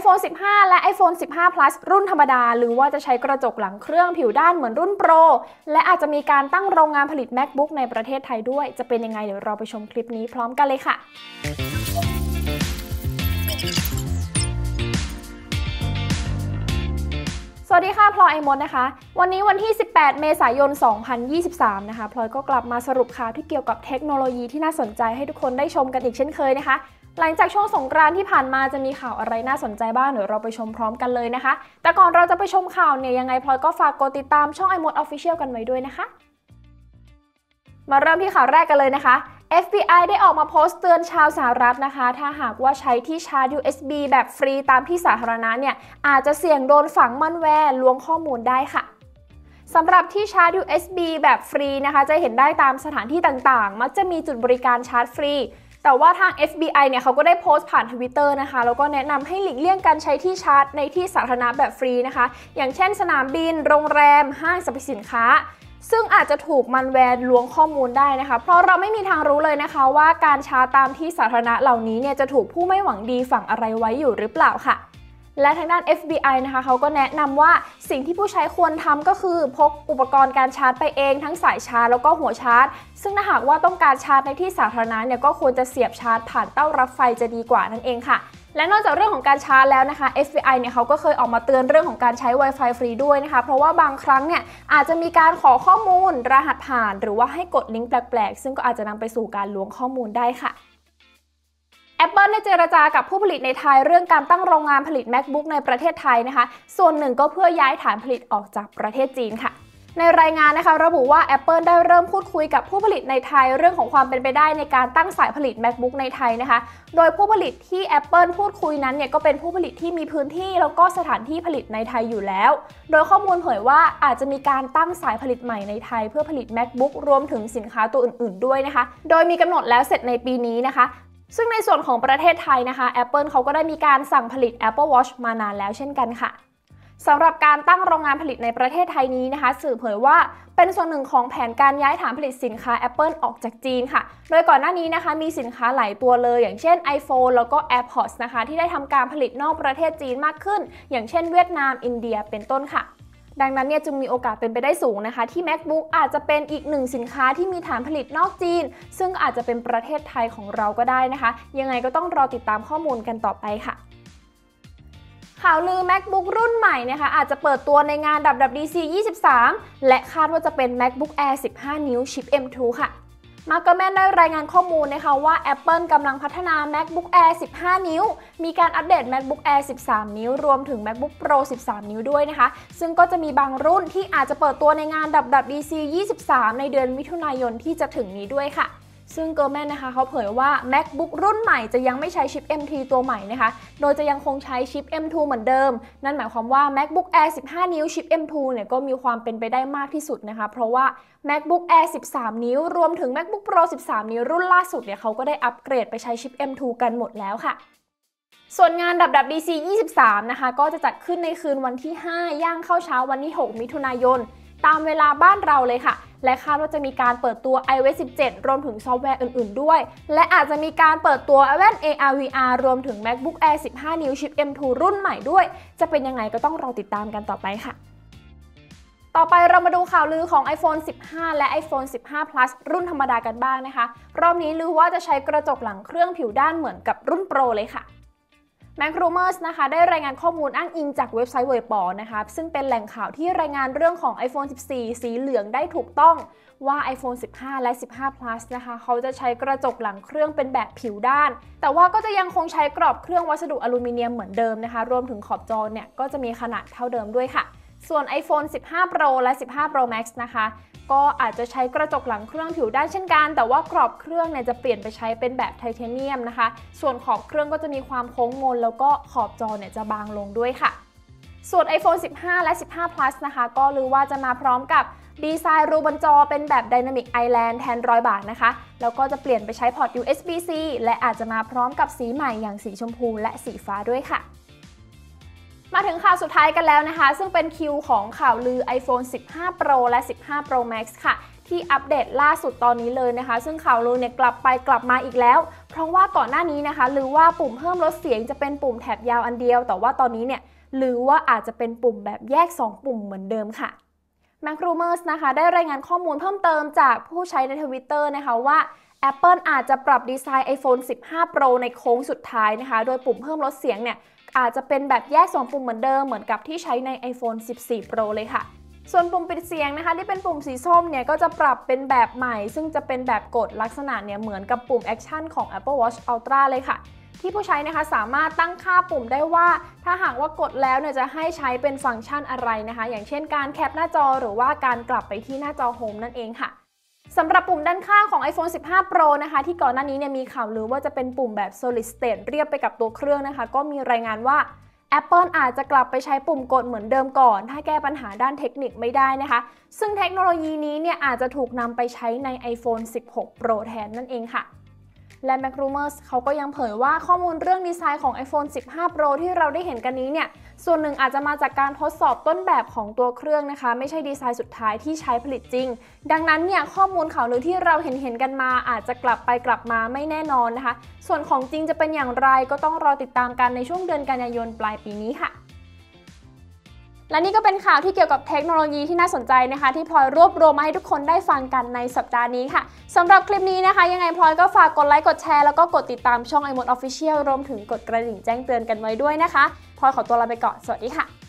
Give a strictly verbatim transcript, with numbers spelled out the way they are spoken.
iPhone สิบห้า และ iPhone สิบห้า Plus รุ่นธรรมดาหรือว่าจะใช้กระจกหลังเครื่องผิวด้านเหมือนรุ่น Pro และอาจจะมีการตั้งโรงงานผลิต MacBook ในประเทศไทยด้วยจะเป็นยังไงเดี๋ยวเราไปชมคลิปนี้พร้อมกันเลยค่ะสวัสดีค่ะพลอยไอมดนะคะวันนี้วันที่สิบแปดเมษายนสองพันยี่สิบสามนะคะพลอยก็กลับมาสรุปข่าวที่เกี่ยวกับเทคโนโลยีที่น่าสนใจให้ทุกคนได้ชมกันอีกเช่นเคยนะคะหลังจากช่วงสงกรานต์ที่ผ่านมาจะมีข่าวอะไรน่าสนใจบ้างเดี๋ยวเราไปชมพร้อมกันเลยนะคะแต่ก่อนเราจะไปชมข่าวเนี่ยยังไงพลอยก็ฝากกดติดตามช่อง iMode Official กันไว้ด้วยนะคะมาเริ่มที่ข่าวแรกกันเลยนะคะ เอฟ บี ไอ ได้ออกมาโพสต์เตือนชาวสหรัฐนะคะถ้าหากว่าใช้ที่ชาร์จ ยู เอส บี แบบฟรีตามที่สาธารณะเนี่ยอาจจะเสี่ยงโดนฝังมัลแวร์ลวงข้อมูลได้ค่ะสำหรับที่ชาร์จ ยู เอส บี แบบฟรีนะคะจะเห็นได้ตามสถานที่ต่างๆมักจะมีจุดบริการชาร์จฟรีแต่ว่าทาง เอฟ บี ไอ เนี่ยเขาก็ได้โพสต์ผ่าน Twitter นะคะแล้วก็แนะนำให้หลีกเลี่ยงการใช้ที่ชาร์จในที่สาธารณะแบบฟรีนะคะอย่างเช่นสนามบินโรงแรมห้างสรรพสินค้าซึ่งอาจจะถูกมัลแวร์ลวงข้อมูลได้นะคะเพราะเราไม่มีทางรู้เลยนะคะว่าการชาร์จตามที่สาธารณะเหล่านี้เนี่ยจะถูกผู้ไม่หวังดีฝังอะไรไว้อยู่หรือเปล่าค่ะและทางด้าน เอฟ บี ไอ นะคะเขาก็แนะนำว่าสิ่งที่ผู้ใช้ควรทำก็คือพกอุปกรณ์การชาร์จไปเองทั้งสายชาร์จแล้วก็หัวชาร์จซึ่งถ้าหากว่าต้องการชาร์จในที่สาธารณะเนี่ยก็ควรจะเสียบชาร์จผ่านเต้ารับไฟจะดีกว่านั่นเองค่ะและนอกจากเรื่องของการชาร์จแล้วนะคะ เอฟ บี ไอ เนี่ยเขาก็เคยออกมาเตือนเรื่องของการใช้ Wi-Fi ฟรีด้วยนะคะเพราะว่าบางครั้งเนี่ยอาจจะมีการขอข้อมูลรหัสผ่านหรือว่าให้กดลิงก์แปลกๆซึ่งก็อาจจะนำไปสู่การล้วงข้อมูลได้ค่ะ Apple ได้เจรจากับผู้ผลิตในไทยเรื่องการตั้งโรงงานผลิต MacBook ในประเทศไทยนะคะส่วนหนึ่งก็เพื่อย้ายฐานผลิตออกจากประเทศจีนค่ะในรายงานนะคะระบุว่า Apple ได้เริ่มพูดคุยกับผู้ผลิตในไทยเรื่องของความเป็นไปได้ในการตั้งสายผลิต MacBook ในไทยนะคะโดยผู้ผลิตที่ Apple พูดคุยนั้นเนี่ยก็เป็นผู้ผลิตที่มีพื้นที่แล้วก็สถานที่ผลิตในไทยอยู่แล้วโดยข้อมูลเผยว่าอาจจะมีการตั้งสายผลิตใหม่ในไทยเพื่อผลิต MacBook รวมถึงสินค้าตัวอื่นๆด้วยนะคะโดยมีกำหนดแล้วเสร็จในปีนี้นะคะซึ่งในส่วนของประเทศไทยนะคะ Apple เขาก็ได้มีการสั่งผลิต Apple Watch มานานแล้วเช่นกันค่ะสำหรับการตั้งโรงงานผลิตในประเทศไทยนี้นะคะสื่อเผยว่าเป็นส่วนหนึ่งของแผนการย้ายฐานผลิตสินค้า Apple ออกจากจีนค่ะโดยก่อนหน้านี้นะคะมีสินค้าหลายตัวเลยอย่างเช่น iPhone แล้วก็ AirPods นะคะที่ได้ทำการผลิตนอกประเทศจีนมากขึ้นอย่างเช่นเวียดนามอินเดียเป็นต้นค่ะดังนั้นเนี่ยจึงมีโอกาสเป็นไปได้สูงนะคะที่ MacBook อาจจะเป็นอีกหนึ่งสินค้าที่มีฐานผลิตนอกจีนซึ่งอาจจะเป็นประเทศไทยของเราก็ได้นะคะยังไงก็ต้องรอติดตามข้อมูลกันต่อไปค่ะข่าวลือ MacBook รุ่นใหม่นะคะอาจจะเปิดตัวในงาน ดับเบิลยู ดับเบิลยู ดี ซี ยี่สิบสามและคาดว่าจะเป็น MacBook Air สิบห้า นิ้วชิป เอ็ม ทู ค่ะมาร์เกอร์แมนได้รายงานข้อมูลนะคะว่า Apple กำลังพัฒนา MacBook Air สิบห้า นิ้วมีการอัปเดต MacBook Air สิบสาม นิ้วรวมถึง MacBook Pro สิบสาม นิ้วด้วยนะคะซึ่งก็จะมีบางรุ่นที่อาจจะเปิดตัวในงาน ดับเบิลยู ดับเบิลยู ดี ซี ยี่สิบสามในเดือนมิถุนายนที่จะถึงนี้ด้วยค่ะซึ่งเกอร์แมนนะคะเขาเผยว่า MacBook รุ่นใหม่จะยังไม่ใช้ชิป เอ็ม ที ตัวใหม่นะคะโดยจะยังคงใช้ชิป เอ็ม ทู เหมือนเดิมนั่นหมายความว่า MacBook Air สิบห้า นิ้วชิป เอ็ม ทู เนี่ยก็มีความเป็นไปได้มากที่สุดนะคะเพราะว่า MacBook Air สิบสาม นิ้วรวมถึง MacBook Pro สิบสาม นิ้วรุ่นล่าสุดเนี่ยเขาก็ได้อัปเกรดไปใช้ชิป เอ็ม ทู กันหมดแล้วค่ะส่วนงาน ดับเบิลยู ดับเบิลยู ดี ซี ยี่สิบสามนะคะก็จะจัดขึ้นในคืนวันที่ห้าย่างเข้าเช้าวันที่หกมิถุนายนตามเวลาบ้านเราเลยค่ะและคาดว่าจะมีการเปิดตัว ไอ โอ เอส สิบเจ็ด รวมถึงซอฟต์แวร์อื่นๆด้วยและอาจจะมีการเปิดตัวแว่น เอ อาร์ วี อาร์ รวมถึง MacBook Air สิบห้า นิ้วชิป เอ็ม ทู รุ่นใหม่ด้วยจะเป็นยังไงก็ต้องรอติดตามกันต่อไปค่ะต่อไปเรามาดูข่าวลือของ iPhone สิบห้า และ iPhone สิบห้า Plus รุ่นธรรมดากันบ้างนะคะรอบนี้ลือว่าจะใช้กระจกหลังเครื่องผิวด้านเหมือนกับรุ่น Pro เลยค่ะMac Rumors นะคะได้รายงานข้อมูลอ้างอิงจากเว็บไซต์เว็บปอนะคะซึ่งเป็นแหล่งข่าวที่รายงานเรื่องของ iPhone สิบสี่ สีเหลืองได้ถูกต้องว่า iPhone สิบห้า และ สิบห้า Plus นะคะเขาจะใช้กระจกหลังเครื่องเป็นแบบผิวด้านแต่ว่าก็จะยังคงใช้กรอบเครื่องวัสดุอลูมิเนียมเหมือนเดิมนะคะรวมถึงขอบจอเนี่ยก็จะมีขนาดเท่าเดิมด้วยค่ะส่วน iPhone สิบห้า Pro และ สิบห้า Pro Max นะคะก็อาจจะใช้กระจกหลังเครื่องผิวด้านเช่นกันแต่ว่ากรอบเครื่องเนี่ยจะเปลี่ยนไปใช้เป็นแบบไทเทเนียมนะคะส่วนขอบเครื่องก็จะมีความโค้งมนแล้วก็ขอบจอเนี่ยจะบางลงด้วยค่ะส่วน iPhone สิบห้า และ สิบห้า Plus นะคะก็ลือว่าจะมาพร้อมกับดีไซน์รูบนจอเป็นแบบ Dynamic Island แทนรอยบากนะคะแล้วก็จะเปลี่ยนไปใช้พอร์ต ยู เอส บี ซี และอาจจะมาพร้อมกับสีใหม่อย่างสีชมพูและสีฟ้าด้วยค่ะมาถึงข่าวสุดท้ายกันแล้วนะคะซึ่งเป็นคิวของข่าวลือ iPhone สิบห้า Pro และ สิบห้า Pro Max ค่ะที่อัปเดตล่าสุดตอนนี้เลยนะคะซึ่งข่าวลือเนี่ยกลับไปกลับมาอีกแล้วเพราะว่าก่อนหน้านี้นะคะหรือว่าปุ่มเพิ่มลดเสียงจะเป็นปุ่มแถบยาวอันเดียวแต่ว่าตอนนี้เนี่ยหรือว่าอาจจะเป็นปุ่มแบบแยกสองปุ่มเหมือนเดิมค่ะ Macrumors นะคะได้รายงานข้อมูลเพิ่มเติมจากผู้ใช้ใน Twitter นะคะว่า Apple อาจจะปรับดีไซน์ iPhone สิบห้า Pro ในโค้งสุดท้ายนะคะโดยปุ่มเพิ่มลดเสียงเนี่ยอาจจะเป็นแบบแยกสองปุ่มเหมือนเดิมเหมือนกับที่ใช้ใน iPhone สิบสี่ Pro เลยค่ะส่วนปุ่มปิดเสียงนะคะที่เป็นปุ่มสีส้มเนี่ยก็จะปรับเป็นแบบใหม่ซึ่งจะเป็นแบบกดลักษณะเนี่ยเหมือนกับปุ่ม Action ของ Apple Watch Ultra เลยค่ะที่ผู้ใช้นะคะสามารถตั้งค่าปุ่มได้ว่าถ้าหากว่ากดแล้วเนี่ยจะให้ใช้เป็นฟังก์ชันอะไรนะคะอย่างเช่นการแคปหน้าจอหรือว่าการกลับไปที่หน้าจอโฮมนั่นเองค่ะสำหรับปุ่มด้านข้างของ iPhone สิบห้า Pro นะคะที่ก่อนหน้านี้เนี่ยมีข่าวลือว่าจะเป็นปุ่มแบบ Solid State เรียบไปกับตัวเครื่องนะคะก็มีรายงานว่า Apple อาจจะกลับไปใช้ปุ่มกดเหมือนเดิมก่อนถ้าแก้ปัญหาด้านเทคนิคไม่ได้นะคะซึ่งเทคโนโลยีนี้เนี่ยอาจจะถูกนำไปใช้ใน iPhone สิบหก Pro แทนนั่นเองค่ะและ Macrumors เขาก็ยังเผยว่าข้อมูลเรื่องดีไซน์ของ iPhone สิบห้า Pro ที่เราได้เห็นกันนี้เนี่ยส่วนหนึ่งอาจจะมาจากการทดสอบต้นแบบของตัวเครื่องนะคะไม่ใช่ดีไซน์สุดท้ายที่ใช้ผลิตจริงดังนั้นเนี่ยข้อมูลข่าวลือที่เราเห็นเห็นกันมาอาจจะกลับไปกลับมาไม่แน่นอนนะคะส่วนของจริงจะเป็นอย่างไรก็ต้องรอติดตามกันในช่วงเดือนกันยายนปลายปีนี้ค่ะและนี่ก็เป็นข่าวที่เกี่ยวกับเทคโนโลยีที่น่าสนใจนะคะที่พลอยรวบรวมมาให้ทุกคนได้ฟังกันในสัปดาห์นี้ค่ะสำหรับคลิปนี้นะคะยังไงพลอยก็ฝากกดไลค์กดแชร์แล้วก็กดติดตามช่อง iMode Official รวมถึงกดกระดิ่งแจ้งเตือนกันไว้ด้วยนะคะพลอยขอตัวลาไปก่อนสวัสดีค่ะ